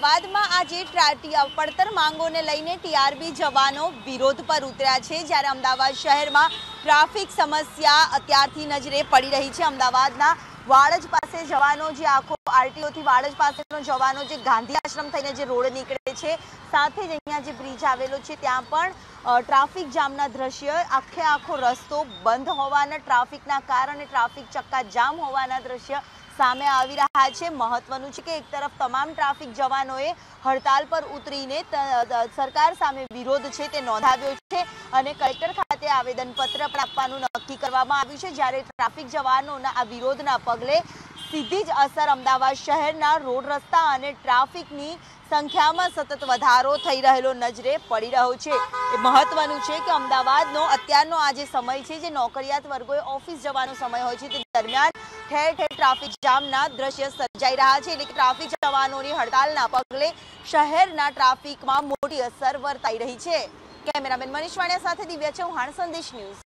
અમદાવાદમાં આજે પડતર માંગોને લઈને ટીઆરબી જવાનો વિરોધ પર ઉતર્યા છે। જ્યારે અમદાવાદ શહેરમાં ટ્રાફિક સમસ્યા અત્યારથી નજરે પડી રહી છે। અમદાવાદના વાડજ પાસે જવાનો જે આખો આરટીઓથી વાડજ પાસેનો જવાનો જે ગાંધી આશ્રમ થઈને જે રોડ નીકળે છે, સાથે જ અહીંયા જે બ્રિજ આવેલો છે ત્યાં પણ ટ્રાફિક જામના દ્રશ્ય, આખો રસ્તો બંધ હોવાના, ટ્રાફિકના કારણે ટ્રાફિક ચક્કા જામ હોવાના દ્રશ્ય સામે આવી રહ્યા છે। મહત્વનું છે કે એક તરફ તમામ ટ્રાફિક જવાનોએ હડતાલ પર ઉતરીને સરકાર સામે વિરોધ છે તે નોંધાવ્યો છે અને કલેક્ટર ખાતે આવેદનપત્ર પણ આપવાનું નક્કી કરવામાં આવ્યું છે। જ્યારે ટ્રાફિક જવાનોના આ વિરોધના પગલે સીધી જ અસર અમદાવાદ શહેરના રોડ રસ્તા અને ટ્રાફિકની સંખ્યામાં સતત વધારો થઈ રહેલો નજરે પડી રહ્યો છે। એ મહત્વનું છે કે અમદાવાદનો અત્યારનો આ જે સમય છે, જે નોકરિયાત વર્ગોએ ઓફિસ જવાનો સમય હોય છે, તે દરમિયાન ઠેર ઠેર ટ્રાફિક જામના દ્રશ્ય સર્જાઈ રહ્યા છે। એટલે કે ટ્રાફિક જવાનોની હડતાલના પગલે શહેરના ટ્રાફિકમાં મોટી અસર વર્તાઈ રહી છે। કેમેરામેન મનીષ વાણિયા સાથે દિવ્યા ચૌહાણ, સંદેશ ન્યૂઝ।